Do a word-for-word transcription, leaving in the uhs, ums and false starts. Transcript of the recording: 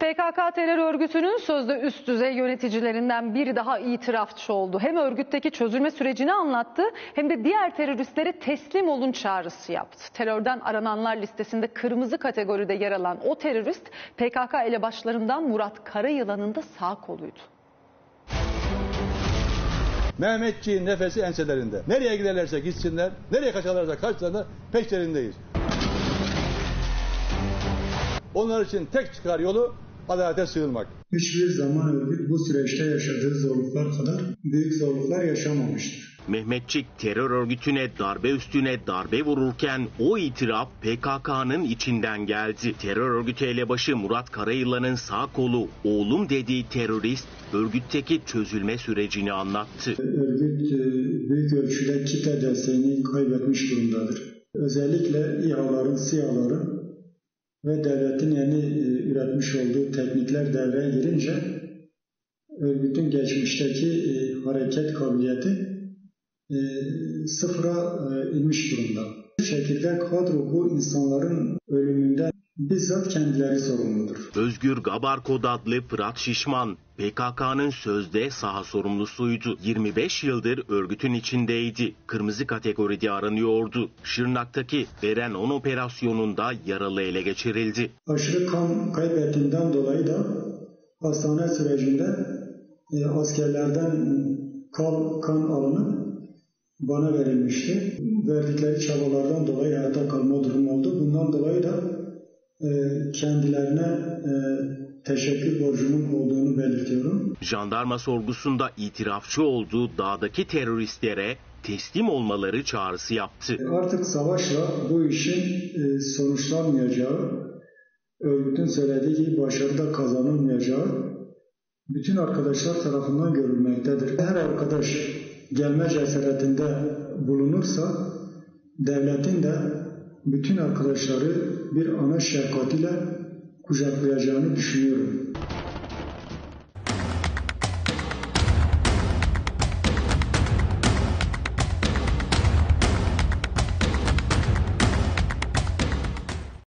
P K K terör örgütünün sözde üst düzey yöneticilerinden biri daha itirafçı oldu. Hem örgütteki çözülme sürecini anlattı hem de diğer teröristlere teslim olun çağrısı yaptı. Terörden arananlar listesinde kırmızı kategoride yer alan o terörist P K K elebaşlarından Murat Karayılan'ın da sağ koluydu. Mehmetçiğin nefesi enselerinde. Nereye giderlerse gitsinler, nereye kaçarlarsa kaçsınlar, peşlerindeyiz. Onlar için tek çıkar yolu adalete sığınmak. Hiçbir zaman örgüt bu süreçte yaşadığı zorluklar kadar büyük zorluklar yaşamamıştır. Mehmetçik terör örgütüne darbe üstüne darbe vururken o itiraf P K K'nın içinden geldi. Terör örgütü elebaşı Murat Karayılan'ın sağ kolu oğlum dediği terörist örgütteki çözülme sürecini anlattı. Örgüt büyük ölçüde kitle desteğini kaybetmiş durumdadır. Özellikle İHA'ların, SİHA'ların ve devletin yeni üretmiş olduğu teknikler devreye girince örgütün geçmişteki hareket kabiliyeti E, sıfıra e, inmiş durumda. Bu şekilde kadro bu insanların ölümünden bizzat kendileri sorumludur. Özgür Gabarkod adlı Fırat Şişman P K K'nın sözde saha sorumlusuydu. yirmi beş yıldır örgütün içindeydi. Kırmızı kategoride aranıyordu. Şırnak'taki Beren on operasyonunda yaralı ele geçirildi. Aşırı kan kaybettiğinden dolayı da hastane sürecinde e, askerlerden kan, kan alınıp bana verilmişti. Verdikleri çabalardan dolayı hayata kalma durumu oldu. Bundan dolayı da e, kendilerine e, teşekkür borcumun olduğunu belirtiyorum. Jandarma sorgusunda itirafçı olduğu dağdaki teröristlere teslim olmaları çağrısı yaptı. Artık savaşla bu işin e, sonuçlanmayacağı, örgütün söylediği gibi başarıda kazanılmayacağı bütün arkadaşlar tarafından görülmektedir. Her arkadaş gelme cesaretinde bulunursa devletin de bütün arkadaşları bir ana şefkatiyle kucaklayacağını düşünüyorum.